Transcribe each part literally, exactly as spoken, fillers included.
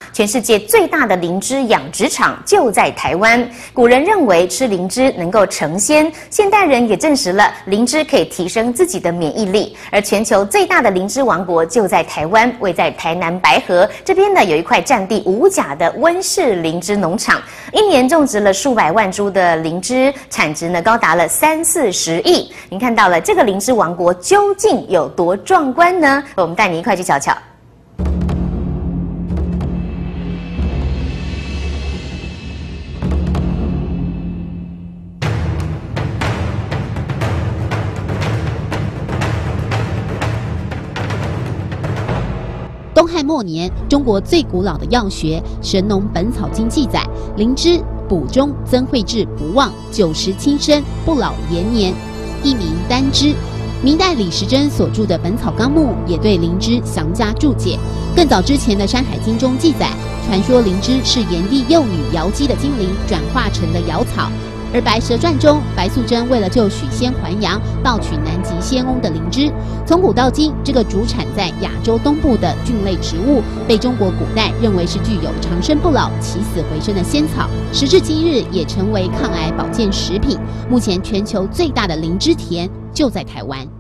全世界最大的灵芝养殖场就在台湾。古人认为吃灵芝能够成仙，现代人也证实了灵芝可以提升自己的免疫力。而全球最大的灵芝王国就在台湾，位在台南白河这边呢，有一块占地无甲的温室灵芝农场，一年种植了数百万株的灵芝，产值呢高达了三四十亿。您看到了这个灵芝王国究竟有多壮观呢？我们带你一块去瞧瞧。 东汉末年，中国最古老的药学《神农本草经》记载，灵芝补中增慧智不忘，久食轻身，不老延年，一名丹芝。明代李时珍所著的《本草纲目》也对灵芝详加注解。更早之前的《山海经》中记载，传说灵芝是炎帝幼女瑶姬的精灵转化成的瑶草。而《白蛇传》中，白素贞为了救许仙还阳，盗取南极仙翁的灵芝。从古到今，这个主产在亚洲东部的菌类植物，被中国古代认为是具有长生不老、起死回生的仙草，时至今日也成为抗癌保健食品。目前全球最大的灵芝田就在台湾。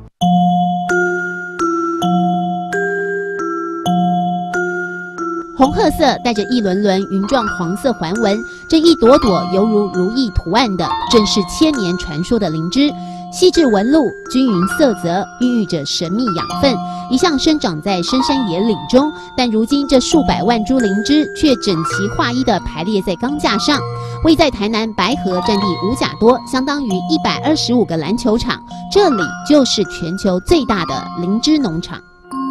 红褐色带着一轮轮云状黄色环纹，这一朵朵犹如如意图案的，正是千年传说的灵芝。细致纹路，均匀色泽，孕育着神秘养分，一向生长在深山野岭中。但如今这数百万株灵芝却整齐划一地排列在钢架上。位在台南白河，占地五甲多，相当于一百二十五个篮球场。这里就是全球最大的灵芝农场。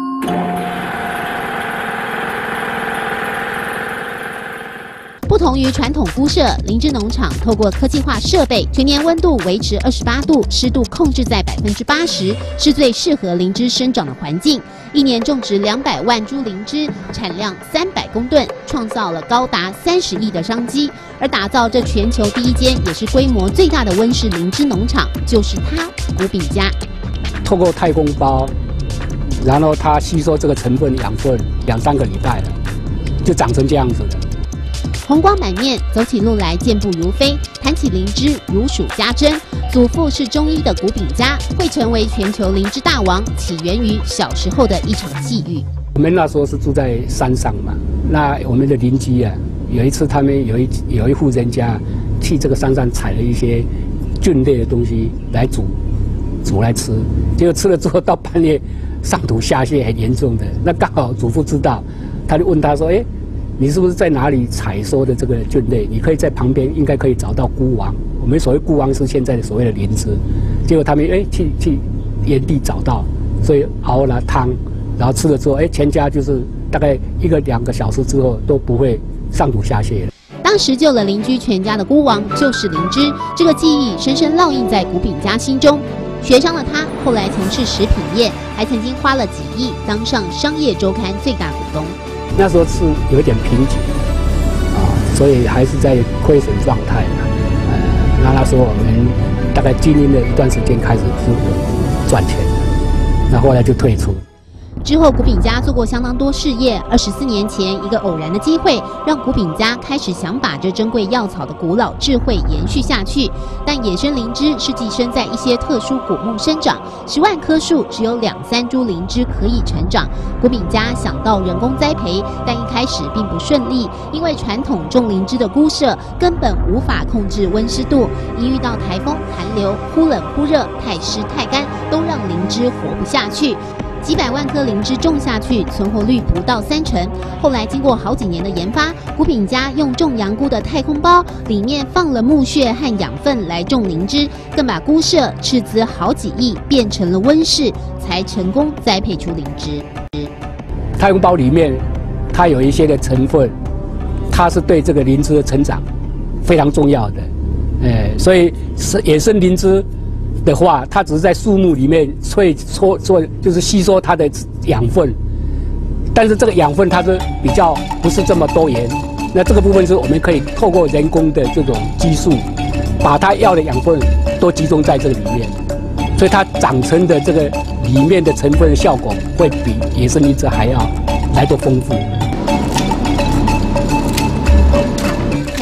不同于传统菇舍，灵芝农场透过科技化设备，全年温度维持二十八度，湿度控制在百分之八十，是最适合灵芝生长的环境。一年种植两百万株灵芝，产量三百公吨，创造了高达三十亿的商机。而打造这全球第一间，也是规模最大的温室灵芝农场，就是它——古炳家。 透过太空包，然后它吸收这个成分养分两三个礼拜了，就长成这样子的。 红光满面，走起路来健步如飞，谈起灵芝如数家珍。祖父是中医的古炳家，会成为全球灵芝大王，起源于小时候的一场际遇。 我们那时候是住在山上嘛，那我们的邻居啊，有一次他们有一有一户人家去这个山上采了一些菌类的东西来煮煮来吃，结果吃了之后到半夜上吐下泻很严重的。那刚好祖父知道，他就问他说：“哎，你是不是在哪里采收的这个菌类？你可以在旁边应该可以找到菇王。我们所谓菇王是现在的所谓的灵芝。结果他们哎去去原地找到，所以熬了汤，然后吃了之后，哎，全家就是大概一个两个小时之后都不会上吐下泻了。” 当时救了邻居全家的菇王就是灵芝，这个记忆深深烙印在古炳家心中。学商的他后来从事食品业，还曾经花了几亿当上商业周刊最大股东。 那时候是有一点瓶颈啊，所以还是在亏损状态嘛。呃，那那时候我们大概经营了一段时间，开始是赚钱的，那后来就退出。 之后，古炳家做过相当多事业。二十四年前，一个偶然的机会，让古炳家开始想把这珍贵药草的古老智慧延续下去。但野生灵芝是寄生在一些特殊古木生长，十万棵树只有两三株灵芝可以成长。古炳家想到人工栽培，但一开始并不顺利，因为传统种灵芝的菇舍根本无法控制温湿度，一遇到台风、寒流，忽冷忽热，太湿太干，都让灵芝活不下去。几百万颗灵芝种下去，存活率不到三成。后来经过好几年的研发，古炳家用种洋菇的太空包，里面放了木屑和养分来种灵芝，更把菇舍斥资好几亿变成了温室，才成功栽培出灵芝。 太空包里面它有一些的成分，它是对这个灵芝的成长非常重要的。呃，所以是野生灵芝的话，它只是在树木里面萃搓做，就是吸收它的养分，但是这个养分它是比较不是这么多元。那这个部分是我们可以透过人工的这种激素，把它要的养分都集中在这个里面，所以它长成的这个里面的成分的效果会比野生灵芝还要来得丰富。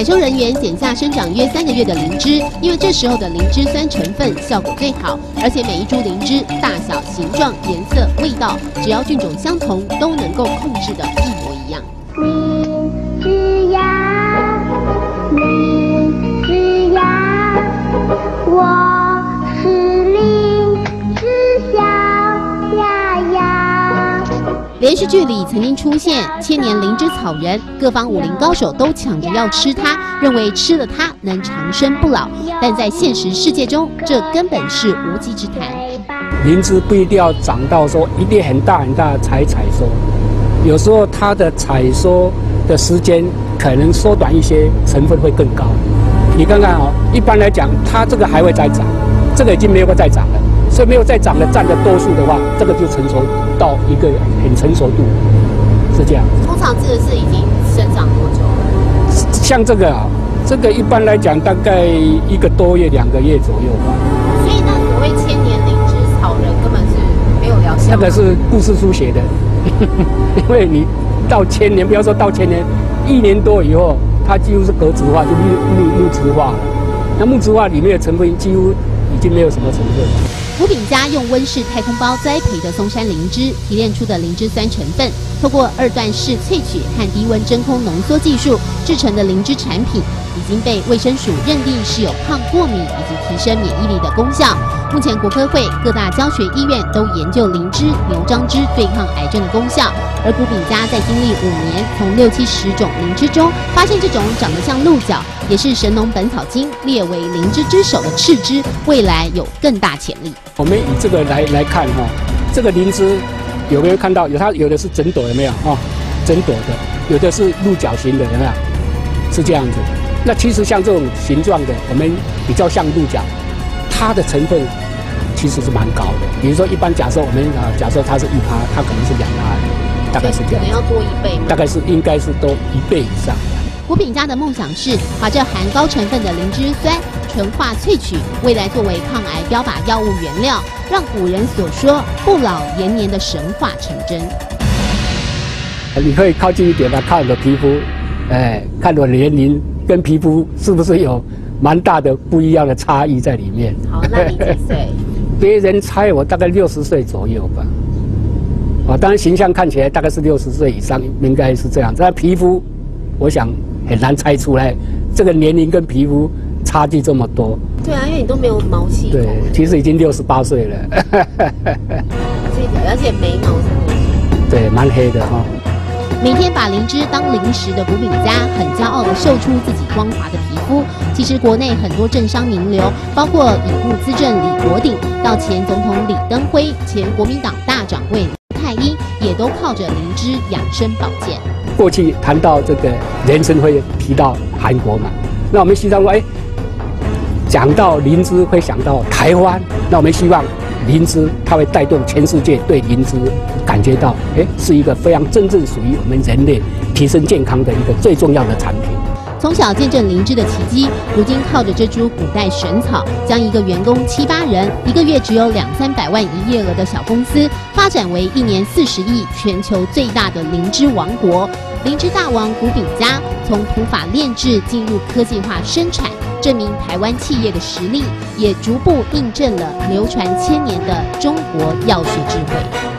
收人员剪下生长约三个月的灵芝，因为这时候的灵芝酸成分效果最好，而且每一株灵芝大小、形状、颜色、味道，只要菌种相同，都能够控制的一模一样。 灵芝呀，灵芝呀，我是灵芝小呀呀。 连续剧里曾经出现千年灵芝草人，各方武林高手都抢着要吃它，认为吃了它能长生不老。但在现实世界中，这根本是无稽之谈。 灵芝不一定要长到说一定很大很大才采收，有时候它的采收的时间可能缩短一些，成分会更高。你看看哦，一般来讲，它这个还会再长，这个已经没有再长了。所以没有再长的占的多数的话，这个就成熟到一个很成熟度，是这样。 通常这个是已经生长多久了？ 像这个啊，这个一般来讲大概一个多月、两个月左右吧。 所以那所谓千年灵芝草人根本是没有疗效。 那个是故事书写的，因为你到千年，不要说到千年，一年多以后，它几乎是格子化，就木木木质化了。那木质化里面的成分几乎已经没有什么成分了。 古饼家用温室太空包栽培的松山灵芝提炼出的灵芝酸成分，透过二段式萃取和低温真空浓缩技术制成的灵芝产品，已经被卫生署认定是有抗过敏以及提升免疫力的功效。目前国科会各大教学医院都研究灵芝、牛樟芝对抗癌症的功效，而古饼家在经历五年，从六七十种灵芝中发现这种长得像鹿角，也是《神农本草经》列为灵芝之首的赤芝，未来有更大潜力。 我们以这个来来看哈，这个灵芝有没有看到？有它有的是整朵，有没有哈？整朵的，有的是鹿角形的，有没有？是这样子。那其实像这种形状的，我们比较像鹿角，它的成分其实是蛮高的。比如说，一般假设我们啊，假设它是一趴，它可能是两趴，大概是这样。 可能要多一倍吗？ 大概是应该是多一倍以上。 古饼家的梦想是把这含高成分的灵芝酸纯化萃取，未来作为抗癌标靶药物原料，让古人所说不老延年的神话成真。 你可以靠近一点来看我的皮肤，哎，看我的年龄跟皮肤是不是有蛮大的不一样的差异在里面。 好，那你几岁？ 别人猜我大概六十岁左右吧。啊，当然形象看起来大概是六十岁以上，应该是这样。但皮肤，我想很难猜出来，这个年龄跟皮肤差距这么多。 对啊，因为你都没有毛细孔。 对，其实已经六十八岁了。 而且眉毛是对，蛮黑的哈。 每天把灵芝当零食的古饼家，很骄傲地秀出自己光滑的皮肤。其实国内很多政商名流，包括已故资政李国鼎到前总统李登辉、前国民党大掌柜卢泰英，也都靠着灵芝养生保健。 过去谈到这个人参会提到韩国嘛，那我们希望说，哎，讲到灵芝会想到台湾，那我们希望灵芝它会带动全世界对灵芝感觉到，哎，是一个非常真正属于我们人类提升健康的一个最重要的产品。 从小见证灵芝的奇迹，如今靠着这株古代神草，将一个员工七八人、一个月只有两三百万营业额的小公司，发展为一年四十亿全球最大的灵芝王国。灵芝大王古饼家从土法炼制进入科技化生产，证明台湾企业的实力，也逐步印证了流传千年的中国药学智慧。